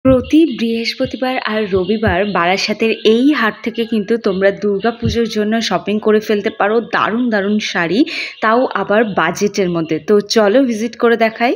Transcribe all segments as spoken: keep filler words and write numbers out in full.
প্রতি বৃহস্পতিবার আর রবিবার বারাসাতের এই হাট থেকে কিন্তু তোমরা দুর্গাপুজোর জন্য শপিং করে ফেলতে পারো দারুণ দারুণ শাড়ি, তাও আবার বাজেটের মধ্যে। তো চলো ভিজিট করে দেখাই।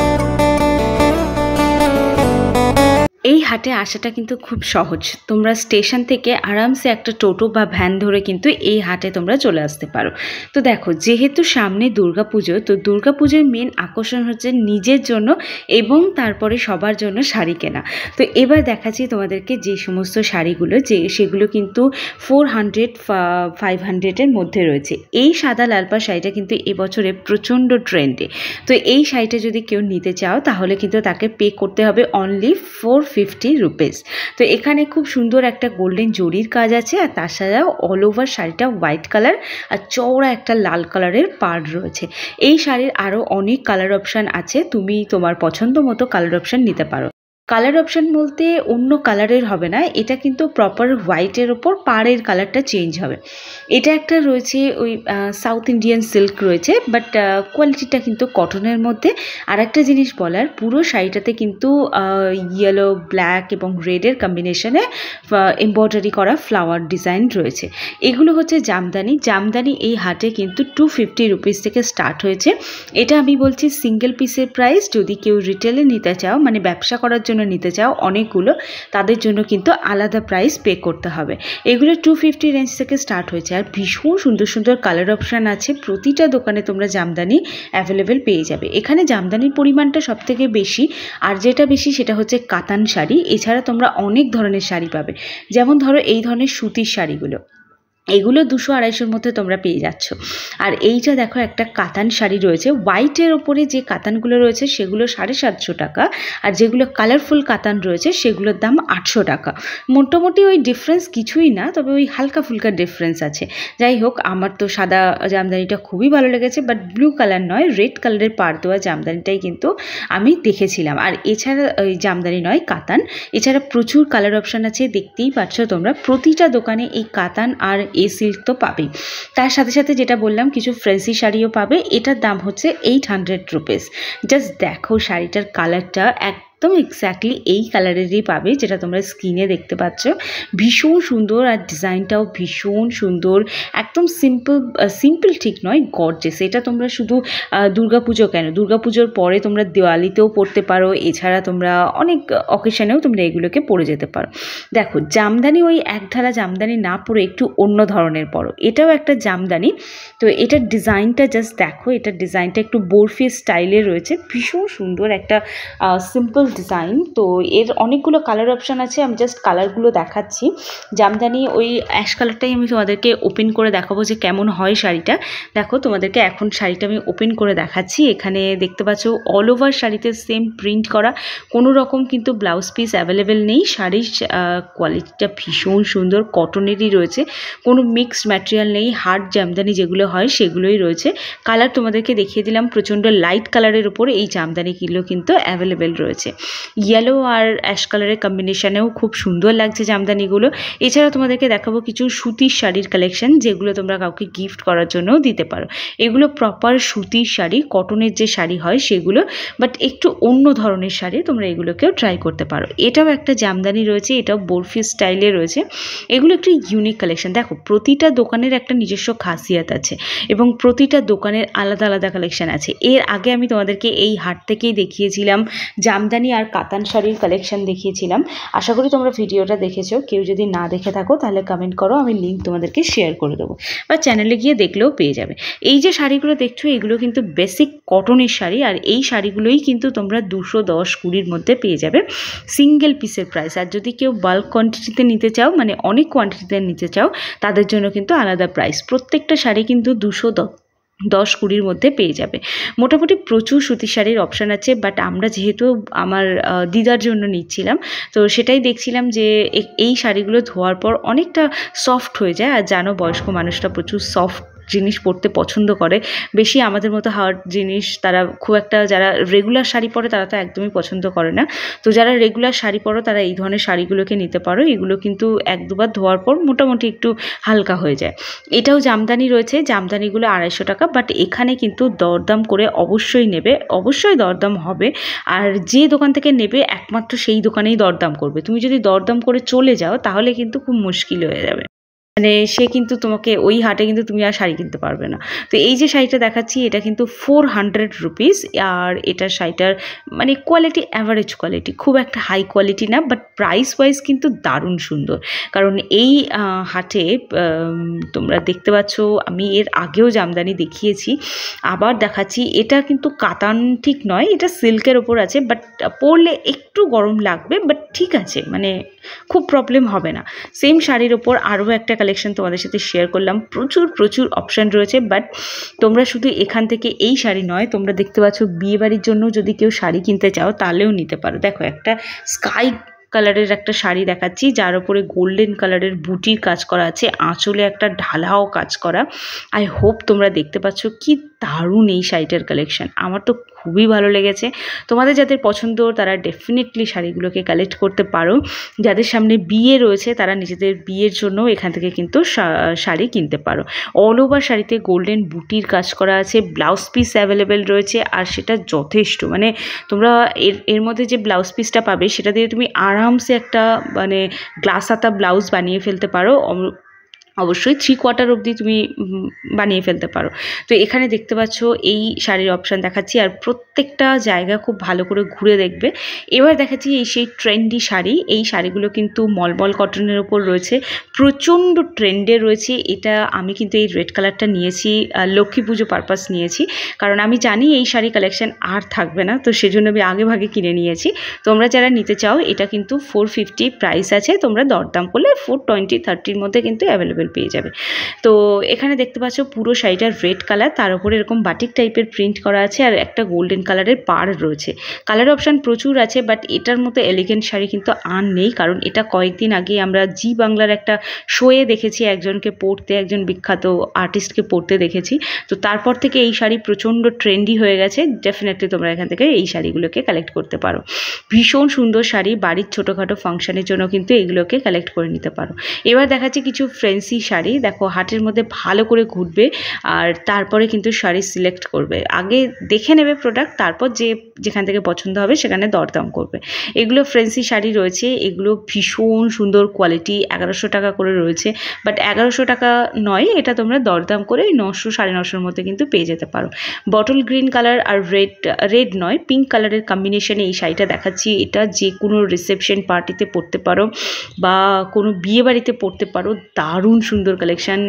এই হাটে আসাটা কিন্তু খুব সহজ। তোমরা স্টেশন থেকে আরামসে একটা টোটো বা ভ্যান ধরে কিন্তু এই হাটে তোমরা চলে আসতে পারো। তো দেখো, যেহেতু সামনে দুর্গাপুজো, তো দুর্গাপুজোর মেন আকর্ষণ হচ্ছে নিজের জন্য এবং তারপরে সবার জন্য শাড়ি কেনা। তো এবার দেখাচ্ছি তোমাদেরকে যে সমস্ত শাড়িগুলো, যে সেগুলো কিন্তু ফোর হান্ড্রেড ফাইভ হান্ড্রেডের মধ্যে রয়েছে। এই সাদা লালপা শাড়িটা কিন্তু এবছরে প্রচণ্ড ট্রেন্ডে। তো এই শাড়িটা যদি কেউ নিতে চাও তাহলে কিন্তু তাকে পে করতে হবে অনলি ফোর ফিফটি রুপিস। তো এখানে খুব সুন্দর একটা গোল্ডেন জরির কাজ আছে, আর তার সাথে অল ওভার শাড়িটা হোয়াইট কালার আর চওড়া একটা লাল কালারের পাড় রয়েছে। এই শাড়ির আরও অনেক কালার অপশান আছে, তুমি তোমার পছন্দ মতো কালার অপশান নিতে পারো। কালার অপশান বলতে অন্য কালারের হবে না, এটা কিন্তু প্রপার হোয়াইটের ওপর পাড়ের কালারটা চেঞ্জ হবে। এটা একটা রয়েছে ওই সাউথ ইন্ডিয়ান সিল্ক রয়েছে, বাট কোয়ালিটিটা কিন্তু কটনের মধ্যে। আর একটা জিনিস বলার, পুরো শাড়িটাতে কিন্তু ইয়েলো ব্ল্যাক এবং রেডের কম্বিনেশনে এমব্রয়ডারি করা ফ্লাওয়ার ডিজাইন রয়েছে। এগুলো হচ্ছে জামদানি। জামদানি এই হাটে কিন্তু টু ফিফটি রুপিস থেকে স্টার্ট হয়েছে। এটা আমি বলছি সিঙ্গেল পিসের প্রাইস। যদি কেউ রিটেলে নিতে চাও, মানে ব্যবসা করার জন্য নিতে চাও অনেকগুলো, তাদের জন্য কিন্তু আলাদা প্রাইস পে করতে হবে। এগুলো টু ফিফটি রেঞ্জ থেকে স্টার্ট হয়েছে, আর ভীষণ সুন্দর সুন্দর কালার অপশান আছে। প্রতিটা দোকানে তোমরা জামদানি অ্যাভেলেবেল পেয়ে যাবে। এখানে জামদানির পরিমাণটা সব থেকে বেশি, আর যেটা বেশি সেটা হচ্ছে কাতান শাড়ি। এছাড়া তোমরা অনেক ধরনের শাড়ি পাবে, যেমন ধরো এই ধরনের সুতির শাড়িগুলো, এগুলো দুশো আড়াইশোর মধ্যে তোমরা পেয়ে যাচ্ছ। আর এইটা দেখো, একটা কাতান শাড়ি রয়েছে হোয়াইটের ওপরে। যে কাতানগুলো রয়েছে সেগুলো সাড়ে সাতশো টাকা, আর যেগুলো কালারফুল কাতান রয়েছে সেগুলোর দাম আটশো টাকা। মোটামুটি ওই ডিফারেন্স কিছুই না, তবে ওই হালকা ফুলকা ডিফারেন্স আছে। যাই হোক, আমার তো সাদা জামদানিটা খুবই ভালো লেগেছে, বাট ব্লু কালার নয়, রেড কালারের পাড় দেওয়া জামদানিটাই কিন্তু আমি দেখেছিলাম। আর এছাড়া ওই জামদানি নয়, কাতান। এছাড়া প্রচুর কালার অপশান আছে, দেখতেই পাচ্ছ তোমরা। প্রতিটা দোকানে এই কাতান আর এই সিল্ক তো পাবেই, তার সাথে সাথে যেটা বললাম কিছু ফ্যান্সি শাড়িও পাবে। এটার দাম হচ্ছে এইট হান্ড্রেড রুপিস। জাস্ট দেখো শাড়িটার কালারটা একদম এক্স্যাক্টলি এই কালারেরই পাবে, যেটা তোমরা স্ক্রিনে দেখতে পাচ্ছ। ভীষণ সুন্দর, আর ডিজাইনটাও ভীষণ সুন্দর। একদম সিম্পল, সিম্পল ঠিক নয়, গর্জিয়াস। এটা তোমরা শুধু দুর্গাপুজো কেন, দুর্গাপুজোর পরে তোমরা দিওয়ালিতেও পরতে পারো। এছাড়া তোমরা অনেক অকেশনেও তোমরা এগুলোকে পরে যেতে পারো। দেখো, জামদানি ওই একধারা জামদানি না পরে একটু অন্য ধরনের পরো। এটাও একটা জামদানি। তো এটার ডিজাইনটা জাস্ট দেখো, এটার ডিজাইনটা একটু বরফি স্টাইলে রয়েছে। ভীষণ সুন্দর একটা সিম্পল ডিজাইন। তো এর অনেকগুলো কালার অপশান আছে, আমি জাস্ট কালারগুলো দেখাচ্ছি। জামদানি ওই অ্যাশ কালারটাই আমি তোমাদেরকে ওপেন করে দেখাবো যে কেমন হয় শাড়িটা। দেখো, তোমাদেরকে এখন শাড়িটা আমি ওপেন করে দেখাচ্ছি। এখানে দেখতে পাচ্ছ অল ওভার শাড়িতে সেম প্রিন্ট করা, কোনো রকম কিন্তু ব্লাউজ পিস অ্যাভেলেবেল নেই। শাড়ির কোয়ালিটিটা ভীষণ সুন্দর, কটনেরই রয়েছে, কোনো মিক্সড ম্যাটেরিয়াল নেই। হার্ড জামদানি যেগুলো হয় সেগুলোই রয়েছে। কালার তোমাদেরকে দেখিয়ে দিলাম, প্রচণ্ড লাইট কালারের উপরে এই জামদানিগুলো কিন্তু অ্যাভেলেবেল রয়েছে। ইয়েলো আর অ্যাশ কালারের কম্বিনেশনেও খুব সুন্দর লাগছে জামদানিগুলো। এছাড়া তোমাদেরকে দেখাবো কিছু সুতির শাড়ির কালেকশন, যেগুলো তোমরা কাউকে গিফট করার জন্যও দিতে পারো। এগুলো প্রপার সুতির শাড়ি, কটনের যে শাড়ি হয় সেগুলো, বাট একটু অন্য ধরনের শাড়ি। তোমরা এগুলোকেও ট্রাই করতে পারো। এটাও একটা জামদানি রয়েছে, এটাও বরফি স্টাইলে রয়েছে। এগুলো একটু ইউনিক কালেকশন। দেখো, প্রতিটা দোকানের একটা নিজস্ব খাসিয়াত আছে এবং প্রতিটা দোকানের আলাদা আলাদা কালেকশন আছে। এর আগে আমি তোমাদেরকে এই হাট থেকেই দেখিয়েছিলাম জামদানি আর কাতান শাড়ির কালেকশন দেখিয়েছিলাম। আশা করি তোমরা ভিডিওটা দেখেছো। কেউ যদি না দেখে থাকো তাহলে কমেন্ট করো, আমি লিঙ্ক তোমাদেরকে শেয়ার করে দেবো, বা চ্যানেলে গিয়ে দেখলেও পেয়ে যাবে। এই যে শাড়িগুলো দেখছো, এগুলো কিন্তু বেসিক কটনের শাড়ি, আর এই শাড়িগুলোই কিন্তু তোমরা দুশো দশ কুড়ির মধ্যে পেয়ে যাবে সিঙ্গেল পিসের প্রাইস। আর যদি কেউ বাল্ক কোয়ান্টিটিতে নিতে চাও, মানে অনেক কোয়ান্টিটিতে নিতে চাও, তাদের জন্য কিন্তু আলাদা প্রাইস। প্রত্যেকটা শাড়ি কিন্তু দুশো দশ কুড়ির মধ্যে পেয়ে যাবে। মোটামুটি প্রচুর সুতির শাড়ির অপশান আছে, বাট আমরা যেহেতু আমার দিদার জন্য নিচ্ছিলাম, তো সেটাই দেখছিলাম যে এই শাড়িগুলো ধোয়ার পর অনেকটা সফট হয়ে যায়। আর জানো, বয়স্ক মানুষরা প্রচুর সফট জিনিস পরতে পছন্দ করে, বেশি আমাদের মতো হার্ড জিনিস তারা খুব একটা, যারা রেগুলার শাড়ি পরে তারা তো একদমই পছন্দ করে না। তো যারা রেগুলার শাড়ি পরো তারা এই ধরনের শাড়িগুলোকে নিতে পারো। এগুলো কিন্তু এক দুবার ধোয়ার পর মোটামুটি একটু হালকা হয়ে যায়। এটাও জামদানি রয়েছে, জামদানিগুলো আড়াইশো টাকা, বাট এখানে কিন্তু দরদাম করে অবশ্যই নেবে, অবশ্যই দরদাম হবে। আর যে দোকান থেকে নেবে একমাত্র সেই দোকানেই দরদাম করবে। তুমি যদি দরদাম করে চলে যাও তাহলে কিন্তু খুব মুশকিল হয়ে যাবে, মানে সে কিন্তু তোমাকে ওই হাটে কিন্তু তুমি আর শাড়ি কিনতে পারবে না। তো এই যে শাড়িটা দেখাচ্ছি এটা কিন্তু ফোর হান্ড্রেড রুপিস, আর এটার শাড়িটার মানে কোয়ালিটি অ্যাভারেজ কোয়ালিটি, খুব একটা হাই কোয়ালিটি না, বাট প্রাইস ওয়াইজ কিন্তু দারুণ সুন্দর। কারণ এই হাটে তোমরা দেখতে পাচ্ছ আমি এর আগেও জামদানি দেখিয়েছি, আবার দেখাচ্ছি। এটা কিন্তু কাতান ঠিক নয়, এটা সিল্কের ওপর আছে, বাট পরলে একটু গরম লাগবে, বাট ঠিক আছে, মানে খুব প্রবলেম হবে না। সেম শাড়ির ওপর আরও একটা কালেকশন তোমাদের সাথে শেয়ার করলাম, প্রচুর প্রচুর অপশান রয়েছে, বাট তোমরা শুধু এখান থেকে এই শাড়ি নয়, তোমরা দেখতে পাচ্ছ বিয়েবাড়ির জন্য যদি কেউ শাড়ি কিনতে চাও তাহলেও নিতে পারো। দেখো একটা স্কাই কালারের একটা শাড়ি দেখাচ্ছি, যার উপরে গোল্ডেন কালারের বুটির কাজ করা আছে, আঁচলে একটা ঢালাও কাজ করা। আই হোপ তোমরা দেখতে পাচ্ছ কি দারুণ এই শাড়িটার কালেকশন, আমার তো খুবই ভালো লেগেছে। তোমাদের যাদের পছন্দ তারা ডেফিনেটলি শাড়িগুলোকে কালেক্ট করতে পারো। যাদের সামনে বিয়ে রয়েছে তারা নিজেদের বিয়ের জন্য এখান থেকে কিন্তু শাড়ি কিনতে পারো। অল ওভার শাড়িতে গোল্ডেন বুটির কাজ করা আছে, ব্লাউজ পিস অ্যাভেলেবেল রয়েছে, আর সেটা যথেষ্ট, মানে তোমরা এর এর মধ্যে যে ব্লাউজ পিসটা পাবে সেটা দিয়ে তুমি আরামসে একটা মানে গ্লাস হাতা ব্লাউজ বানিয়ে ফেলতে পারো। অবশ্যই থ্রি কোয়ার্টার অবধি তুমি বানিয়ে ফেলতে পারো। তো এখানে দেখতে পাচ্ছ এই শাড়ির অপশান দেখাচ্ছি, আর প্রত্যেকটা জায়গা খুব ভালো করে ঘুরে দেখবে। এবার দেখাচ্ছি এই সেই ট্রেন্ডি শাড়ি, এই শাড়িগুলো কিন্তু মলমল কটনের ওপর রয়েছে, প্রচণ্ড ট্রেন্ডে রয়েছে। এটা আমি কিন্তু এই রেড কালারটা নিয়েছি লক্ষ্মী পুজো পারপাস নিয়েছি, কারণ আমি জানি এই শাড়ি কালেকশন আর থাকবে না, তো সেজন্য আমি আগে ভাগে কিনে নিয়েছি। তোমরা যারা নিতে চাও এটা কিন্তু ফোর ফিফটি প্রাইস আছে, তোমরা দরদাম করলে ফোর টোয়েন্টি থার্টির মধ্যে কিন্তু অ্যাভেলেবেল পেয়ে যাবে। তো এখানে দেখতে পাচ্ছ পুরো শাড়িটার রেড কালার, তার উপরে এরকম বাটিক টাইপের প্রিন্ট করা আছে, আর একটা গোল্ডেন কালারের পাড় রয়েছে। কালার অপশান প্রচুর আছে, বাট এটার মতো এলিগেন্ট শাড়ি কিন্তু আর নেই, কারণ এটা কয়েকদিন আগে আমরা জি বাংলার একটা শোয়ে দেখেছি একজনকে পরতে, একজন বিখ্যাত আর্টিস্টকে পরতে দেখেছি। তো তারপর থেকে এই শাড়ি প্রচণ্ড ট্রেন্ডি হয়ে গেছে। ডেফিনেটলি তোমরা এখান থেকে এই শাড়িগুলোকে কালেক্ট করতে পারো। ভীষণ সুন্দর শাড়ি, বাড়ির ছোটোখাটো ফাংশনের জন্য কিন্তু এগুলোকে কালেক্ট করে নিতে পারো। এবার দেখাচ্ছি কিছু ফ্যান্সি শাড়ি। দেখো হাটের মধ্যে ভালো করে ঘুরবে আর তারপরে কিন্তু শাড়ি সিলেক্ট করবে। আগে দেখে নেবে প্রোডাক্ট, তারপর যে যেখান থেকে পছন্দ হবে সেখানে দরদাম করবে। এগুলো ফ্যান্সি শাড়ি রয়েছে, এগুলো ভীষণ সুন্দর কোয়ালিটি, এগারোশো টাকা করে রয়েছে, বাট এগারোশো টাকা নয়, এটা তোমরা দরদাম করে নশো সাড়ে নশোর মধ্যে কিন্তু পেয়ে যেতে পারো। বটল গ্রিন কালার আর রেড রেড নয় পিঙ্ক কালারের কম্বিনেশনে এই শাড়িটা দেখাচ্ছি। এটা যে কোনো রিসেপশন পার্টিতে পরতে পারো বা কোনো বিয়ে বাড়িতে পরতে পারো, দারুণ সুন্দর কালেকশান।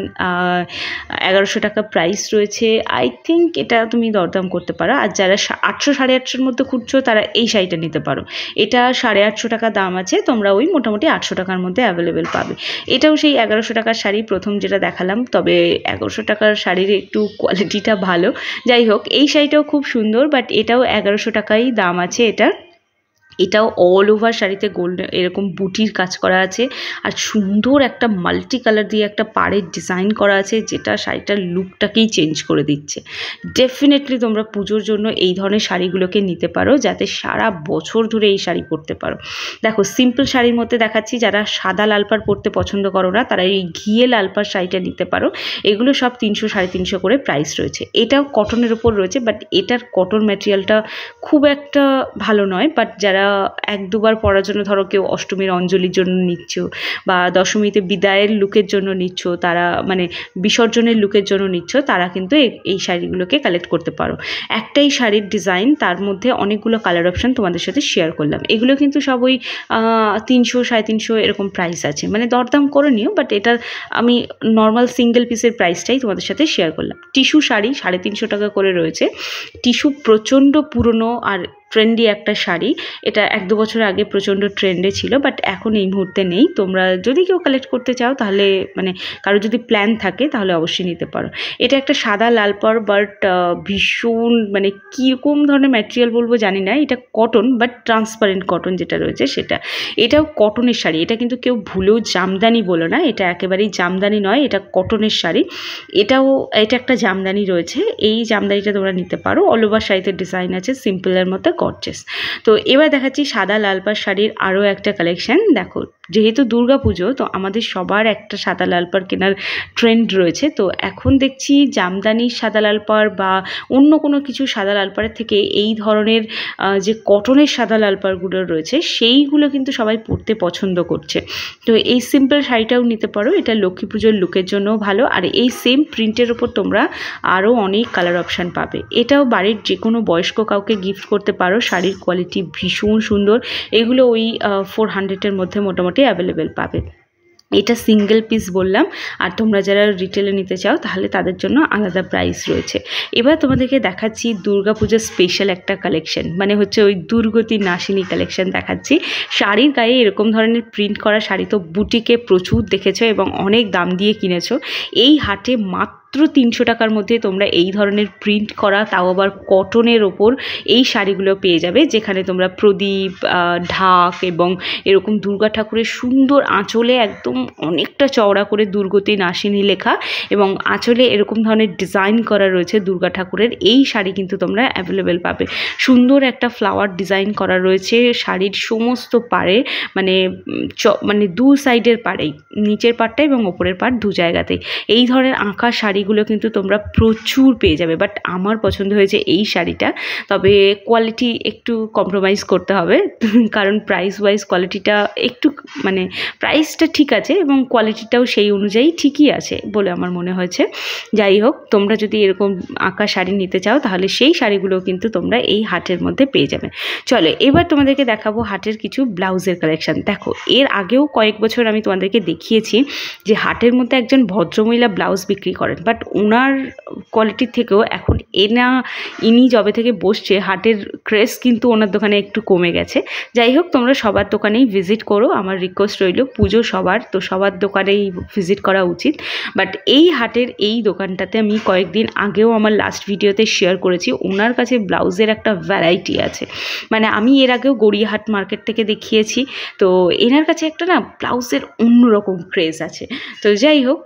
এগারোশো টাকা প্রাইস রয়েছে, আই থিঙ্ক এটা তুমি দরদাম করতে পারো। আর যারা আটশো সাড়ে আটশোর মধ্যে খুঁজছো তারা এই শাড়িটা নিতে পারো, এটা সাড়ে আটশো টাকা দাম আছে, তোমরা ওই মোটামুটি আটশো টাকার মধ্যে অ্যাভেলেবেল পাবে। এটাও সেই এগারোশো টাকার শাড়ি, প্রথম যেটা দেখালাম, তবে এগারোশো টাকার শাড়ির একটু কোয়ালিটিটা ভালো। যাই হোক এই শাড়িটাও খুব সুন্দর, বাট এটাও এগারোশো টাকাই দাম আছে এটার। এটাও অল ওভার শাড়িতে গোল্ডেন এরকম বুটির কাজ করা আছে, আর সুন্দর একটা মাল্টি কালার দিয়ে একটা পাড়ের ডিজাইন করা আছে, যেটা শাড়িটার লুকটাকেই চেঞ্জ করে দিচ্ছে। ডেফিনেটলি তোমরা পুজোর জন্য এই ধরনের শাড়িগুলোকে নিতে পারো, যাতে সারা বছর ধরে এই শাড়ি পরতে পারো। দেখো সিম্পল শাড়ির মধ্যে দেখাচ্ছি, যারা সাদা লালপাড় পরতে পছন্দ করো না তারা এই ঘিয়ে লালপাড় শাড়িটা নিতে পারো। এগুলো সব তিনশো সাড়ে তিনশো করে প্রাইস রয়েছে। এটাও কটনের ওপর রয়েছে, বাট এটার কটন ম্যাটেরিয়ালটা খুব একটা ভালো নয়, বাট যারা এক দুবার পরার জন্য, ধরো কেউ অষ্টমীর অঞ্জলির জন্য নিচ্ছ বা দশমীতে বিদায়ের লুকের জন্য নিচ্ছ, তারা মানে বিসর্জনের লুকের জন্য নিচ্ছ, তারা কিন্তু এই শাড়িগুলোকে কালেক্ট করতে পারো। একটাই শাড়ির ডিজাইন, তার মধ্যে অনেকগুলো কালার অপশান তোমাদের সাথে শেয়ার করলাম। এগুলো কিন্তু সব ওই তিনশো সাড়ে তিনশো এরকম প্রাইস আছে, মানে দরদাম করে নিও, বাট এটার আমি নর্মাল সিঙ্গেল পিসের প্রাইসটাই তোমাদের সাথে শেয়ার করলাম। টিস্যু শাড়ি সাড়ে তিনশো টাকা করে রয়েছে। টিস্যু প্রচণ্ড পুরনো, আর ট্রেন্ডি একটা শাড়ি। এটা এক দু বছর আগে প্রচণ্ড ট্রেন্ডে ছিল, বাট এখন এই মুহূর্তে নেই। তোমরা যদি কেউ কালেক্ট করতে চাও তাহলে মানে কারো যদি প্ল্যান থাকে তাহলে অবশ্যই নিতে পারো। এটা একটা সাদা লাল পাড়, বাট ভীষণ মানে কীরকম ধরনের ম্যাটেরিয়াল বলবো জানি না। এটা কটন, বাট ট্রান্সপারেন্ট কটন যেটা রয়েছে সেটা। এটাও কটনের শাড়ি, এটা কিন্তু কেউ ভুলেও জামদানি বলো না, এটা একেবারেই জামদানি নয়, এটা কটনের শাড়ি। এটাও এটা একটা জামদানি রয়েছে, এই জামদানিটা তোমরা নিতে পারো। অল ওভার শাড়িতে ডিজাইন আছে, সিম্পলের মধ্যে গর্জিয়াস। তো এবার দেখাচ্ছি সাদা লাল পাড় শাড়ির আরও একটা কালেকশন। দেখো, যেহেতু দুর্গা পুজো, তো আমাদের সবার একটা সাদা লাল পাড় কেনার ট্রেন্ড রয়েছে। তো এখন দেখছি জামদানি সাদা লাল পাড় বা অন্য কোনো কিছু সাদা লাল পাড়ের থেকে এই ধরনের যে কটনের সাদা লাল পাড়গুলো রয়েছে সেইগুলো কিন্তু সবাই পরতে পছন্দ করছে। তো এই সিম্পল শাড়িটাও নিতে পারো, এটা লক্ষ্মী পুজোর লুকের জন্যও ভালো। আর এই সেম প্রিন্টের ওপর তোমরা আরও অনেক কালার অপশান পাবে। এটাও বাড়ির যে কোনো বয়স্ক কাউকে গিফট করতে পারো। শাড়ির কোয়ালিটি ভীষণ সুন্দর। এগুলো ওই ফোর হান্ড্রেডের মধ্যে মোটামুটি অ্যাভেলেবেল পাবে। এটা সিঙ্গেল পিস বললাম, আর তোমরা যারা রিটেলে নিতে চাও তাহলে তাদের জন্য আলাদা প্রাইস রয়েছে। এবার তোমাদেরকে দেখাচ্ছি দুর্গা পুজোর স্পেশাল একটা কালেকশন, মানে হচ্ছে ওই দুর্গতি নাসিনী কালেকশন দেখাচ্ছি। শাড়ির গায়ে এরকম ধরনের প্রিন্ট করা শাড়ি তো বুটিকে প্রচুর দেখেছো এবং অনেক দাম দিয়ে কিনেছো। এই হাটে মাত্র মাত্র তিনশো টাকার মধ্যে তোমরা এই ধরনের প্রিন্ট করা, তাও আবার কটনের ওপর এই শাড়িগুলো পেয়ে যাবে, যেখানে তোমরা প্রদীপ, ঢাক এবং এরকম দুর্গা ঠাকুরের সুন্দর আঁচলে একদম অনেকটা চওড়া করে দুর্গতি নাসিনী লেখা এবং আঁচলে এরকম ধরনের ডিজাইন করা রয়েছে দুর্গা ঠাকুরের। এই শাড়ি কিন্তু তোমরা অ্যাভেলেবেল পাবে। সুন্দর একটা ফ্লাওয়ার ডিজাইন করা রয়েছে শাড়ির সমস্ত পাড়ে, মানে চ মানে দু সাইডের পাড়েই, নিচের পাড়টা এবং ওপরের পাড় দু জায়গাতেই এই ধরনের আঁকা শাড়ি শাড়িগুলো কিন্তু তোমরা প্রচুর পেয়ে যাবে। বাট আমার পছন্দ হয়েছে এই শাড়িটা, তবে কোয়ালিটি একটু কম্প্রোমাইজ করতে হবে, কারণ প্রাইস ওয়াইজ কোয়ালিটিটা একটু মানে প্রাইসটা ঠিক আছে এবং কোয়ালিটিটাও সেই অনুযায়ী ঠিকই আছে বলে আমার মনে হয়েছে। যাই হোক, তোমরা যদি এরকম আঁকা শাড়ি নিতে চাও তাহলে সেই শাড়িগুলো কিন্তু তোমরা এই হাটের মধ্যে পেয়ে যাবে। চলো এবার তোমাদেরকে দেখাবো হাটের কিছু ব্লাউজের কালেকশন। দেখো, এর আগেও কয়েক বছর আমি তোমাদেরকে দেখিয়েছি যে হাটের মধ্যে একজন ভদ্রমহিলা ব্লাউজ বিক্রি করেন, বাট ওনার কোয়ালিটির থেকেও এখন এনা ইনি যবে থেকে বসছে হাটের ক্রেজ কিন্তু ওনার দোকানে একটু কমে গেছে। যাই হোক, তোমরা সবার দোকানেই ভিজিট করো, আমার রিকোয়েস্ট রইল। পুজো সবার, তো সবার দোকানেই ভিজিট করা উচিত। বাট এই হাটের এই দোকানটাতে আমি কয়েকদিন আগেও আমার লাস্ট ভিডিওতে শেয়ার করেছি, ওনার কাছে ব্লাউজের একটা ভ্যারাইটি আছে। মানে আমি এর আগেও গড়িয়াহাট মার্কেট থেকে দেখিয়েছি, তো এনার কাছে একটা না ব্লাউজের অন্যরকম ক্রেজ আছে। তো যাই হোক,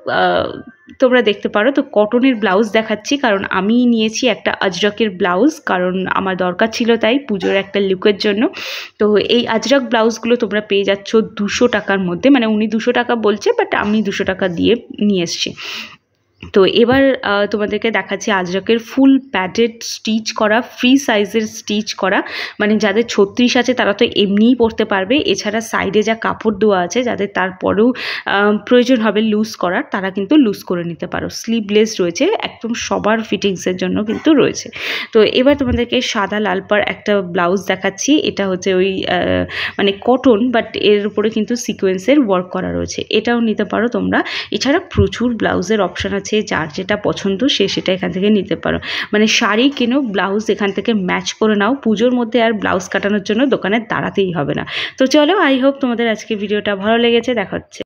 তোমরা দেখতে পারো। তো কটনের ব্লাউজ দেখাচ্ছি, কারণ আমি নিয়েছি একটা আজরকের ব্লাউজ, কারণ আমার দরকার ছিল তাই পুজোর একটা লুকের জন্য। তো এই আজরক ব্লাউজগুলো তোমরা পেয়ে যাচ্ছ দুশো টাকার মধ্যে, মানে উনি দুশো টাকা বলছে, বাট আমি দুশো টাকা দিয়ে নিয়ে এসছি। তো এবার তোমাদেরকে দেখাচ্ছি আজরকের ফুল প্যাডেড স্টিচ করা, ফ্রি সাইজের স্টিচ করা, মানে যাদের ছত্রিশ আছে তারা তো এমনিই পরতে পারবে। এছাড়া সাইডে যা কাপড় দেওয়া আছে, যাদের তারপরেও প্রয়োজন হবে লুজ করার, তারা কিন্তু লুজ করে নিতে পারো। স্লিভলেস রয়েছে, একদম সবার ফিটিংসের জন্য কিন্তু রয়েছে। তো এবার তোমাদেরকে সাদা লাল পাড় একটা ব্লাউজ দেখাচ্ছি। এটা হচ্ছে ওই মানে কটন, বাট এর উপরে কিন্তু সিকোয়েন্সের ওয়ার্ক করা রয়েছে, এটাও নিতে পারো তোমরা। এছাড়া প্রচুর ব্লাউজের অপশান আছে, যার যেটা পছন্দ সে সেটা এখান থেকে নিতে পারো। মানে শাড়ি কেনো, ব্লাউজ এখান থেকে ম্যাচ করে নাও, পুজোর মধ্যে আর ব্লাউজ কাটানোর জন্য দোকানে দাঁড়াতেই হবে না। তো চলো, আই হোপ তোমাদের আজকে ভিডিওটা ভালো লেগেছে। দেখা হচ্ছে।